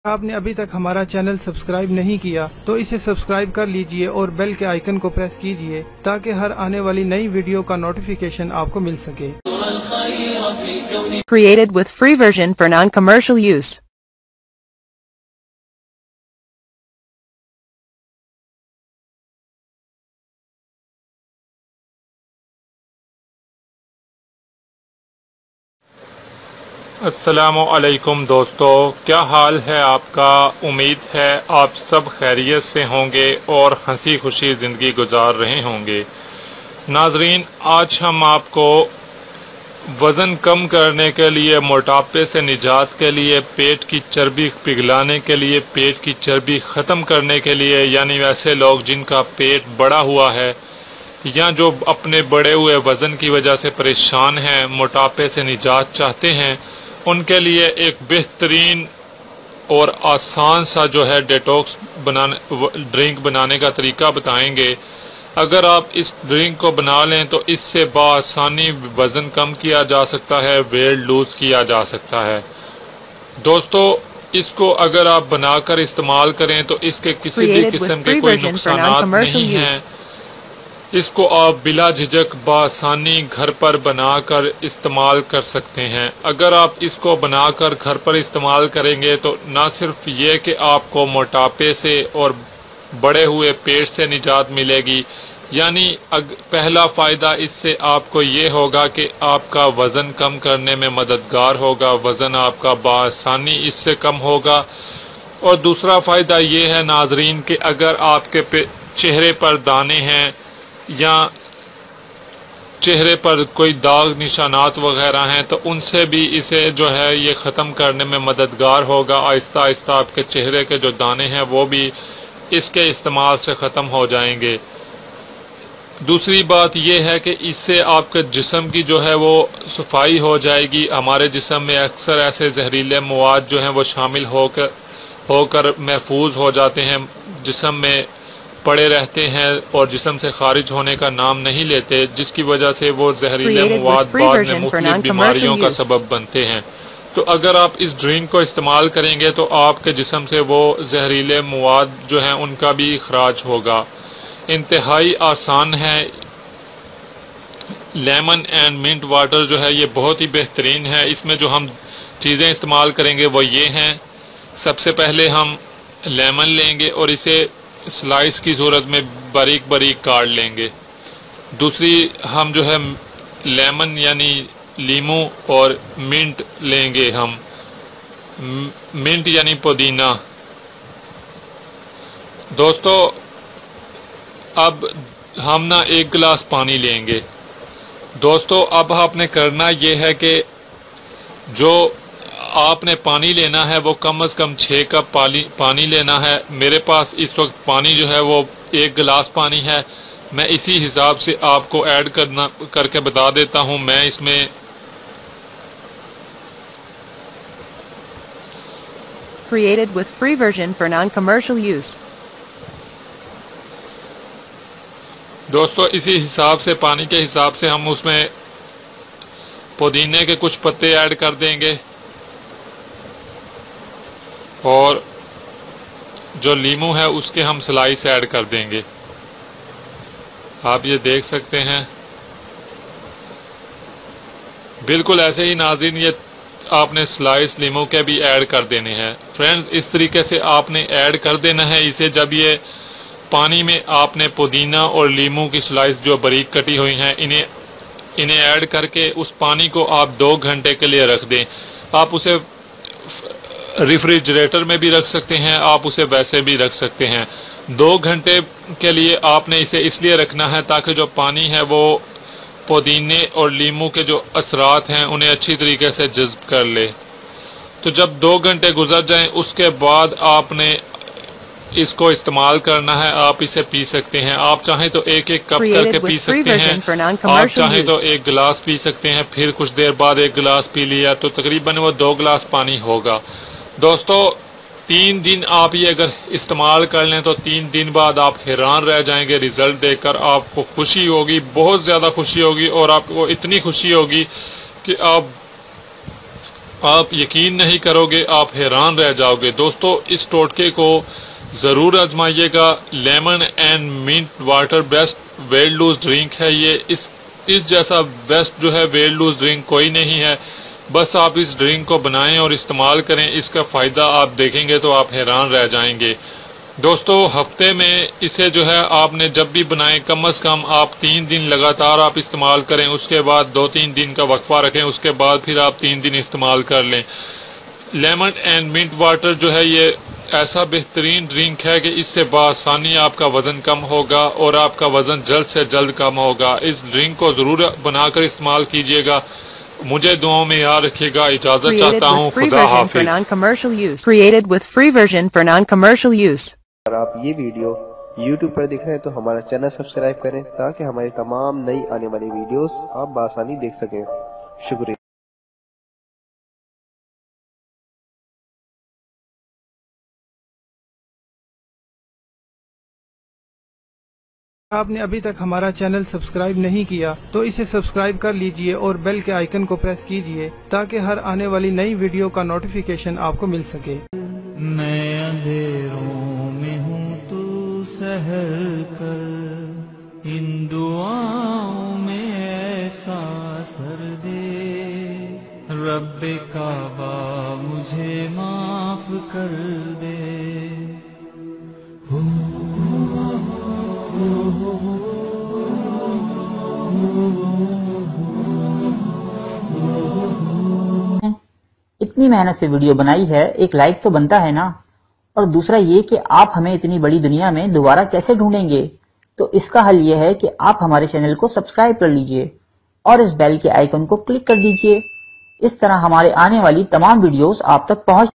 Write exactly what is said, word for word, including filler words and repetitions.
आपने अभी तक हमारा चैनल सब्सक्राइब नहीं किया तो इसे सब्सक्राइब कर लीजिए और बेल के आइकन को प्रेस कीजिए ताकि हर आने वाली नई वीडियो का नोटिफिकेशन आपको मिल सके। Created with free version for non-commercial use. अस्सलामु अलैकुम दोस्तों, क्या हाल है आपका। उम्मीद है आप सब खैरियत से होंगे और हंसी खुशी ज़िंदगी गुजार रहे होंगे। नाजरीन, आज हम आपको वज़न कम करने के लिए, मोटापे से निजात के लिए, पेट की चर्बी पिघलाने के लिए, पेट की चर्बी ख़त्म करने के लिए, यानी वैसे लोग जिनका पेट बड़ा हुआ है या जो अपने बड़े हुए वज़न की वजह से परेशान हैं, मोटापे से निजात चाहते हैं, उनके लिए एक बेहतरीन और आसान सा जो है डेटॉक्स बनाने ड्रिंक बनाने का तरीका बताएंगे। अगर आप इस ड्रिंक को बना लें तो इससे बआसानी वज़न कम किया जा सकता है, वेट लूज़ किया जा सकता है। दोस्तों, इसको अगर आप बनाकर इस्तेमाल करें तो इसके किसी भी किस्म के कोई नुकसान नहीं हैं। इसको आप बिला झिझक बआसानी घर पर बनाकर इस्तेमाल कर सकते हैं। अगर आप इसको बनाकर घर पर इस्तेमाल करेंगे तो ना सिर्फ ये कि आपको मोटापे से और बड़े हुए पेट से निजात मिलेगी, यानी पहला फ़ायदा इससे आपको ये होगा कि आपका वज़न कम करने में मददगार होगा, वज़न आपका बआसानी इससे कम होगा। और दूसरा फ़ायदा ये है नाजरीन कि अगर आपके चेहरे पर दाने हैं या चेहरे पर कोई दाग निशानात वगैरह हैं तो उनसे भी इसे जो है ये ख़त्म करने में मददगार होगा। आहिस्ता आहिस्ता आपके चेहरे के जो दाने हैं वो भी इसके इस्तेमाल से ख़त्म हो जाएंगे। दूसरी बात यह है कि इससे आपके जिस्म की जो है वो सफाई हो जाएगी। हमारे जिस्म में अक्सर ऐसे जहरीले मवाद जो हैं वो शामिल होकर होकर महफूज हो जाते हैं, जिस्म में पड़े रहते हैं और जिस्म से खारिज होने का नाम नहीं लेते, जिसकी वजह से वो जहरीले मवाद बाद में मुख्तलिफ बीमारियों का सबब बनते हैं। तो अगर आप इस ड्रिंक को इस्तेमाल करेंगे तो आपके जिस्म से वो जहरीले मवाद जो हैं उनका भी इखराज होगा। इंतहाई आसान है। लेमन एंड मिंट वाटर जो है ये बहुत ही बेहतरीन है। इसमें जो हम चीज़ें इस्तेमाल करेंगे वो ये हैं। सबसे पहले हम लेमन लेंगे और इसे स्लाइस की सूरत में बारीक बारीक काट लेंगे। दूसरी हम जो है लेमन यानी लीमू और मिंट लेंगे। हम मिंट यानी पुदीना। दोस्तों, अब हम ना एक गिलास पानी लेंगे। दोस्तों, अब आपने करना ये है कि जो आपने पानी लेना है वो कम से कम छः कप पानी पानी लेना है। मेरे पास इस वक्त पानी जो है वो एक गिलास पानी है। मैं इसी हिसाब से आपको ऐड करना करके बता देता हूँ। मैं इसमें Created with free version for non-commercial use. दोस्तों, इसी हिसाब से पानी के हिसाब से हम उसमें पुदीने के कुछ पत्ते ऐड कर देंगे और जो लीमू है उसके हम स्लाइस ऐड कर देंगे। आप ये देख सकते हैं। बिल्कुल ऐसे ही नाज़रीन ये आपने स्लाइस लीमू के भी ऐड कर देने हैं। फ्रेंड्स, इस तरीके से आपने ऐड कर देना है इसे। जब ये पानी में आपने पुदीना और लीमू की स्लाइस जो बारीक कटी हुई हैं इन्हें इन्हें ऐड करके उस पानी को आप दो घंटे के लिए रख दें। आप उसे रेफ्रिजरेटर में भी रख सकते हैं, आप उसे वैसे भी रख सकते हैं। दो घंटे के लिए आपने इसे इसलिए रखना है ताकि जो पानी है वो पुदीने और लीमू के जो असरात हैं उन्हें अच्छी तरीके से जज्ब कर ले। तो जब दो घंटे गुजर जाएं उसके बाद आपने इसको इस्तेमाल करना है। आप इसे पी सकते हैं। आप चाहें तो एक एक कप करके पी सकते हैं, आप चाहें तो एक गिलास पी सकते हैं, फिर कुछ देर बाद एक गिलास पी लिया तो तकरीबन वो दो गिलास पानी होगा। दोस्तों, तीन दिन आप ये अगर इस्तेमाल कर लें तो तीन दिन बाद आप हैरान रह जाएंगे। रिजल्ट देखकर आपको खुशी होगी, बहुत ज़्यादा खुशी होगी और आपको इतनी खुशी होगी कि आप آپ یقین نہیں کرو گے، آپ حیران رہ جاؤ گے۔ دوستو اس ٹوٹکے کو ضرور آزمائیے گا۔ Lemon and mint water best weight lose drink ہے یہ۔ اس اس جیسا بیسٹ جو ہے ویٹ لوز ڈرنک کوئی نہیں ہے۔ بس آپ اس ڈرنک کو بنائیں اور استعمال کریں، اس کا فائدہ آپ دیکھیں گے تو آپ حیران رہ جائیں گے۔ دوستو ہفتے میں اسے جو ہے آپ نے جب بھی بنائیں کم از کم آپ تین دن لگاتار آپ استعمال کریں، اس کے بعد دو تین دن کا وقفہ رکھیں، اس کے بعد پھر آپ تین دن استعمال کر لیں۔ لیمن اینڈ منٹ واٹر جو ہے یہ ایسا بہترین ڈرنک ہے کہ اس سے بآسانی آپ کا وزن کم ہوگا اور آپ کا وزن جلد سے جلد کم ہوگا۔ اس ڈرنک کو ضرور بنا کر استعمال کیجئے گا۔ مجھے دعاؤں میں یاد رکھیے گا۔ اجازت Created چاہتا ہوں۔ with free خدا version for حافظ۔ non-commercial use. Created with free version for non-commercial use. اگر آپ یہ ویڈیو یوٹیوب پر دیکھ رہے ہیں تو ہمارا چینل سبسکرائب کریں تاکہ ہماری تمام نئی آنے والی ویڈیوز آپ بآسانی دیکھ سکیں۔ شکریہ۔ آپ نے ابھی تک ہمارا چینل سبسکرائب نہیں کیا تو اسے سبسکرائب کر لیجئے اور بیل کے آئیکن کو پریس کیجئے تاکہ ہر آنے والی نئی ویڈیو کا نوٹیفیکیشن آپ کو مل سکے۔ میں اندھیروں میں ہوں تو سحر کر، ان دعاؤں میں ایسا سر دے، رب کعبہ مجھے معاف کر دے۔ اتنی محنت سے ویڈیو بنائی ہے، ایک لائک تو بنتا ہے نا، اور دوسرا یہ کہ آپ ہمیں اتنی بڑی دنیا میں دوبارہ کیسے ڈھونڈیں گے؟ تو اس کا حل یہ ہے کہ آپ ہمارے چینل کو سبسکرائب کر لیجئے اور اس بیل کے آئیکن کو کلک کر دیجئے۔ اس طرح ہمارے آنے والی تمام ویڈیوز آپ تک پہنچ